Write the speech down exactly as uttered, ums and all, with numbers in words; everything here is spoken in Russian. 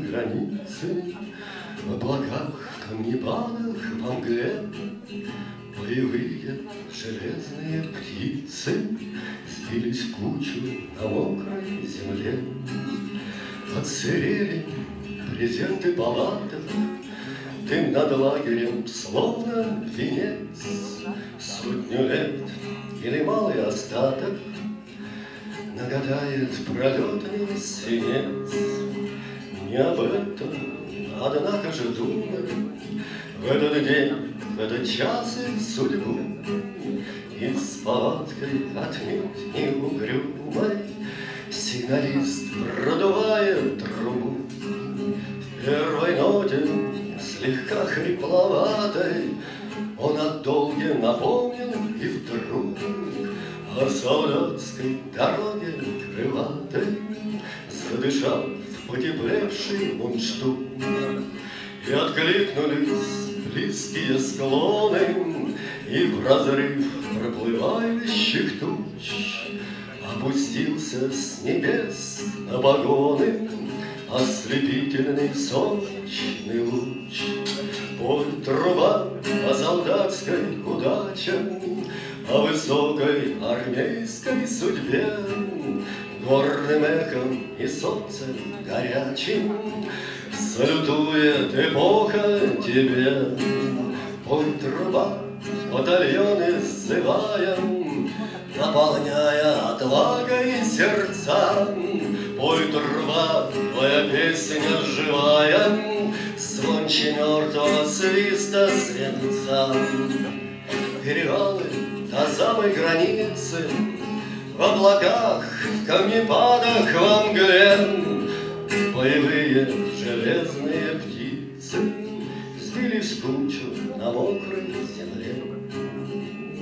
границы, в облаках, в камнепадах, во мгле боевые железные птицы сбились в кучу на мокрой земле. Отсырели презенты палаток, дым над лагерем, словно венец. Сотню лет или малый остаток нагадает пролетный свинец. Не об этом, однако же думай, в этот день, в этот час и судьбу, и с палаткой отнюдь не угрюмой сигналист продувает трубу. В первой ноте, слегка хрипловатой, он о долге напомнил и вдруг о солдатской дороге крылатой задышал в потеплевший мундштук. И откликнулись близкие склоны, и в разрыв проплывающих туч опустился с небес на погоны ослепительный солнечный луч. Пой труба о солдатской удаче, о высокой армейской судьбе, горным эхом и солнцем горячим салютует эпоха тебе. Пой труба, батальоны сзывая, наполняя отвагой сердца. Пой труба, твоя песня живая, звонче мертвого свиста свинца. Перевалы до самой границы, в облаках, в камнепадах, во мгле боевые железные птицы сбились в кучу на мокрой земле.